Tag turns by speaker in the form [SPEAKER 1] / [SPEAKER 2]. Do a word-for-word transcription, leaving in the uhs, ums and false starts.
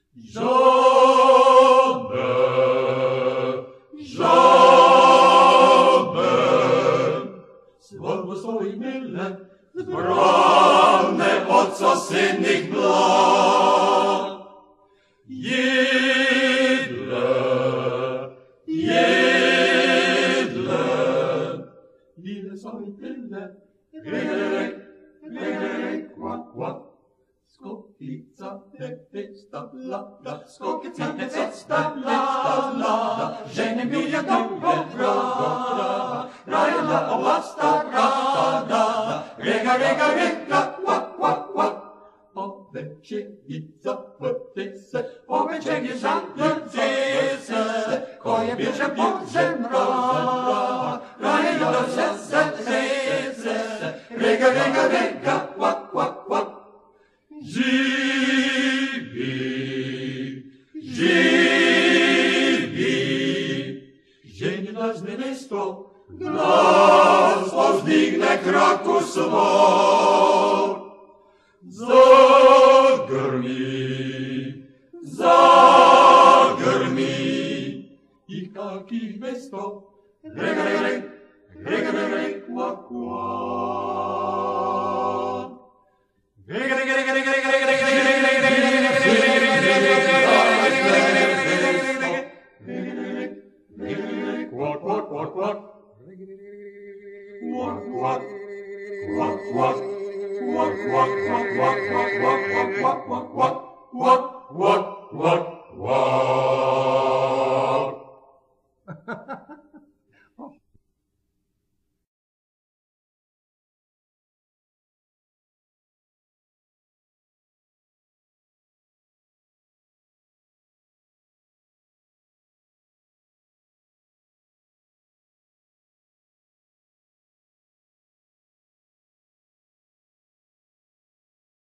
[SPEAKER 1] Żaden, żaden słowo swój myle brane od sosynnych blan. Jedle, jedle, ile są i tyle, rek, rek, kłak, kłak. Skokica, testa, blada, skokica, testa, blada, że nie bija dobro, dobra, rajla, ołasta, rada, rega, rega, rega, kłak, kłak, kłak. Ovečejica, vrti se, ovečeg je žantrci se, koje bježe Bože mrak, rajla, se, se, se, se, rega, rega, rega, kłak, kłak, kłak. Živi, živi, ženje lažne mesto, glas pozdigne kraku svoj. Zagrmi, zagrmi, i kaki mesto, rega, rega, rega, rega, rega, kvak, kvak. Rega, rega, rega, rega, rega, rega, rega, rega, quack, quack, quack, quack. Quack, quack, quack, quack. Quack, quack, quack, quack, quack, quack, quack, quack, quack, quack, quack, quack, quack, quack.